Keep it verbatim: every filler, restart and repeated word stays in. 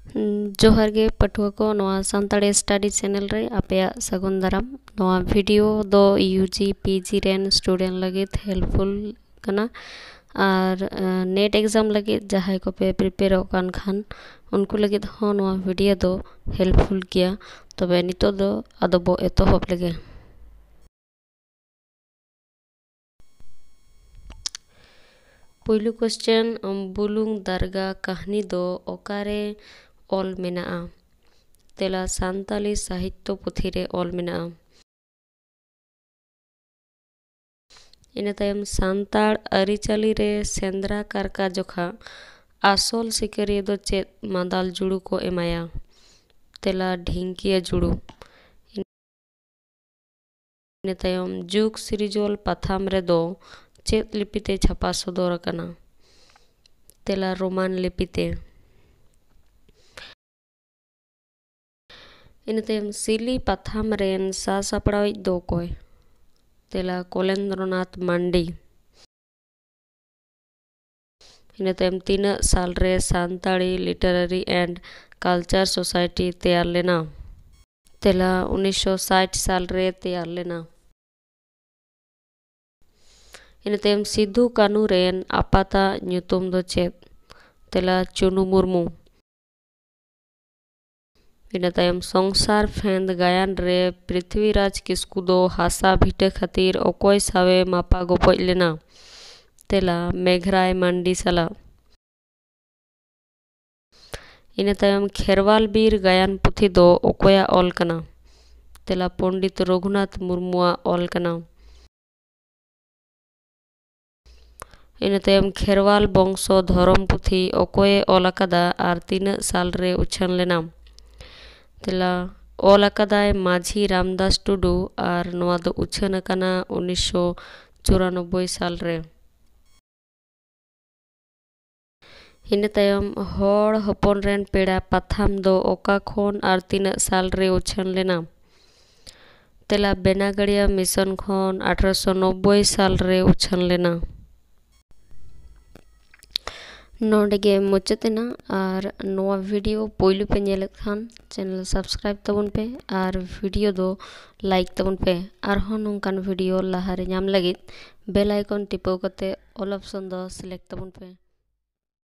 जोहार गे पठुआ को नवा सानताड़ी स्टडी चैनल रे आपया सगुन दाराम। नवा वीडियो दो यूजी पीजी रेन स्टूडेंट लगे हेल्पफुल कना और नेट एग्जाम लगे जहां को पे प्रिपेयर होकान खान उनको लगे हो नवा वीडियो दो हेल्पफुल किया। तबे नितो दो आदो बो एतोहब लगे। पहिलो क्वेश्चन बुलुंग दरगा कहानी दो ओकारे ऑल मेना तेला सानताली साहित्य पुथी रे ऑल मेना। इना तायम सानताड़ अरिचाली रे सेंद्रा कारका जोखा आसल सिकरिया दो चेत मादाल जुड़ू को एमाया तेला ढिंकिया जुड़ू। इना तायम जुग सिरिजोल पाथाम रे दो चेत लिपिते छापा सदर कना तेला रोमान लिपिते। इन तायम सिली पाथाम रेन सा सापड़ाई दो कोय तेला कोलेंद्रनाथ मांडी। इन तायम तीन साल रे Santali literary and culture society तैयार लेना तेला उन्नीस सौ साठ साल रे तैयार लेना। इन तायम सिद्धू कानू रेन आपाता न्यूतुम दो चेत तेला चुनू मुर्मू। इन तायम संसार फेंद गायन रे पृथ्वीराज किस्कू दो हासा भीटे खातिर ओकोय सावे मापा गोपoj लेना तेला मेघराय मांडी साला। इन तायम खेरवाल बीर गायन पुथी दो ओकोया ऑल कना तेला पंडित रघुनाथ मुर्मुआ ऑल कना। इन तायम खेरवाल बंशो धर्म पुथी ओकोये ऑल अकादा आर तीन साल रे उछन लेना तेला ऑल अकादाय माझी रामदास टुडू आर नवा दो उछन अकाना उन्नीस सौ चौरानबे साल रे। इन तायम होड़ हपन रेन पेड़ा पाथाम दो ओका खोन आर तीन साल रे उछन लेना तेला बेनागड़िया मिशन खोन अठारह सौ नब्बे साल रे उछन लेना। नोडगे मुचातेना और नवा वीडियो पोइलु पे नेलत खान चैनल सब्सक्राइब तबन पे और वीडियो दो लाइक तबन पे और हो नोंकान वीडियो लहारे नाम लगित बेल आइकन टिपो कते ऑल ऑप्शन दो सिलेक्ट तबन पे।